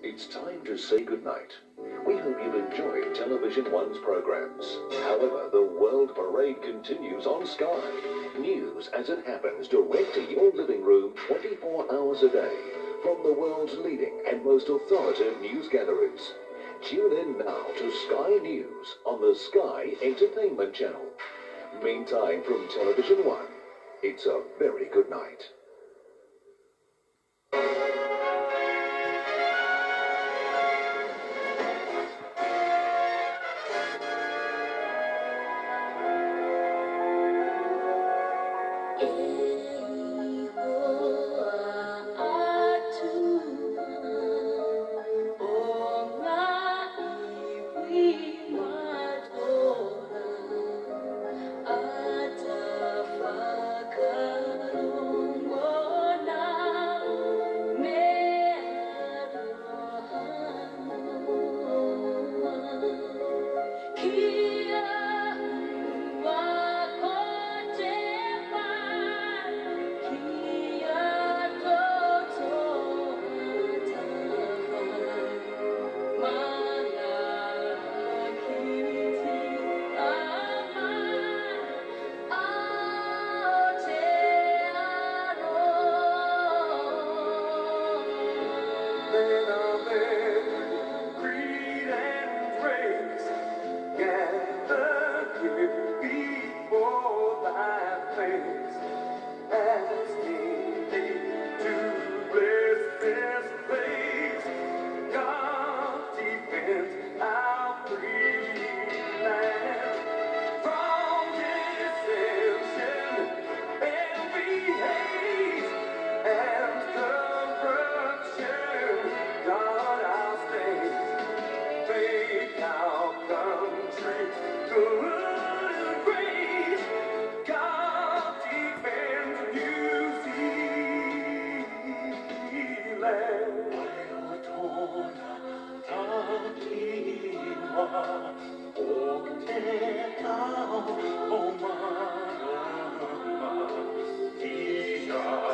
It's time to say goodnight. We hope you've enjoyed Television One's programs. However, the World Parade continues on Sky. News as it happens direct to your living room 24 hours a day from the world's leading and most authoritative news gatherers. Tune in now to Sky News on the Sky Entertainment Channel. Meantime, from Television One, it's a very good night. Oh,